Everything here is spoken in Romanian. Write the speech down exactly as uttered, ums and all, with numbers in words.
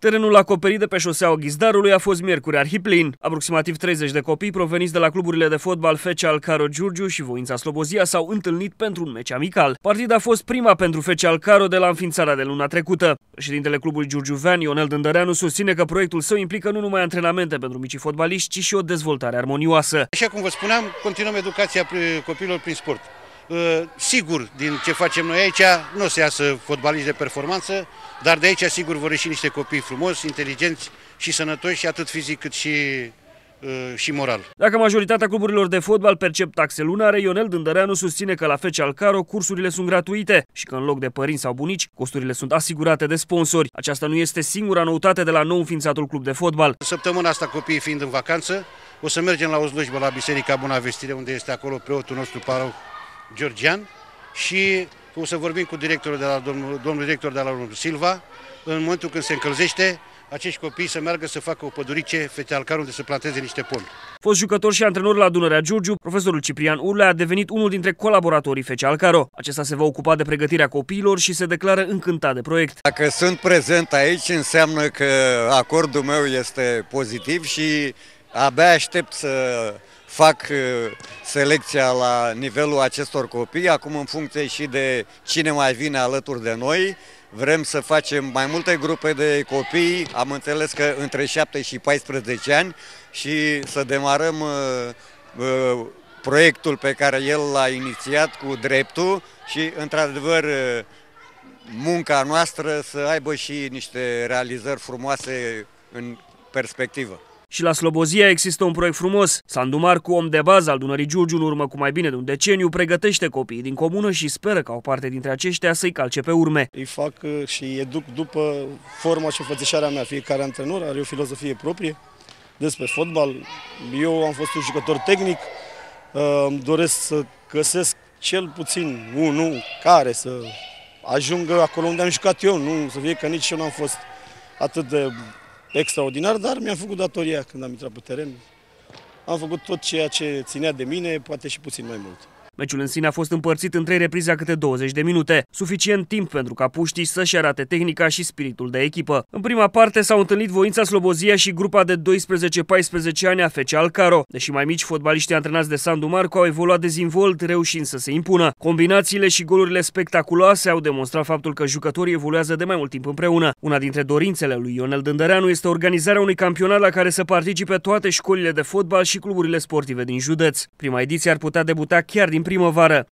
Terenul acoperit de pe șoseaua Ghizdarului a fost miercuri arhiplin. Aproximativ treizeci de copii proveniți de la cluburile de fotbal F C Alcaro Giurgiu și Voința Slobozia s-au întâlnit pentru un meci amical. Partida a fost prima pentru F C Alcaro de la înființarea de luna trecută. Președintele clubului giurgiuvean, Ionel Dândăreanu, susține că proiectul său implică nu numai antrenamente pentru micii fotbaliști, ci și o dezvoltare armonioasă. Așa cum vă spuneam, continuăm educația copiilor prin sport. Sigur, din ce facem noi aici, nu o să iasă fotbaliști de performanță, dar de aici sigur vor ieși niște copii frumoși, inteligenți și sănătoși, atât fizic cât și, și moral. Dacă majoritatea cluburilor de fotbal percep taxe lunare, Ionel Dândăreanu susține că la F C Alcaro cursurile sunt gratuite și că în loc de părinți sau bunici, costurile sunt asigurate de sponsori. Aceasta nu este singura noutate de la nou înființatul club de fotbal. Săptămâna asta, copiii fiind în vacanță, o să mergem la o slujbă la Biserica Buna Vestire, unde este acolo preotul nostru paroh Georgian, și o să vorbim cu directorul de la domnul, domnul director de la domnul Silva, în momentul când se încălzește, acești copii să meargă să facă o pădurice F C Alcaro, unde să planteze niște pomi. Fost jucător și antrenor la Dunărea Giurgiu, profesorul Ciprian Urlea a devenit unul dintre colaboratorii F C Alcaro. Acesta se va ocupa de pregătirea copiilor și se declară încântat de proiect. Dacă sunt prezent aici, înseamnă că acordul meu este pozitiv și abia aștept să fac selecția la nivelul acestor copii. Acum, în funcție și de cine mai vine alături de noi, vrem să facem mai multe grupe de copii, am înțeles că între șapte și paisprezece ani, și să demarăm uh, uh, proiectul pe care el l-a inițiat cu dreptul și, într-adevăr, uh, munca noastră să aibă și niște realizări frumoase în perspectivă. Și la Slobozia există un proiect frumos. Sandu Marcu, om de bază al Dunării Giurgiu în urmă cu mai bine de un deceniu, pregătește copiii din comună și speră ca o parte dintre aceștia să-i calce pe urme. Îi fac și îi educ după forma și înfățișarea mea. Fiecare antrenor are o filozofie proprie despre fotbal. Eu am fost un jucător tehnic, îmi doresc să găsesc cel puțin unul care să ajungă acolo unde am jucat eu, nu să fie că nici eu n-am fost atât de extraordinar, dar mi-am făcut datoria când am intrat pe teren. Am făcut tot ceea ce ținea de mine, poate și puțin mai mult. Meciul în sine a fost împărțit în trei reprize a câte douăzeci de minute, suficient timp pentru ca puștii să-și arate tehnica și spiritul de echipă. În prima parte s-au întâlnit Voința Slobozia și grupa de doisprezece paisprezece ani a F C Alcaro. Deși mai mici, fotbaliștii antrenați de Sandu Marcu au evoluat dezinvolt, reușind să se impună. Combinațiile și golurile spectaculoase au demonstrat faptul că jucătorii evoluează de mai mult timp împreună. Una dintre dorințele lui Ionel Dândăreanu este organizarea unui campionat la care să participe toate școlile de fotbal și cluburile sportive din județ. Prima ediție ar putea debuta chiar din primăvară.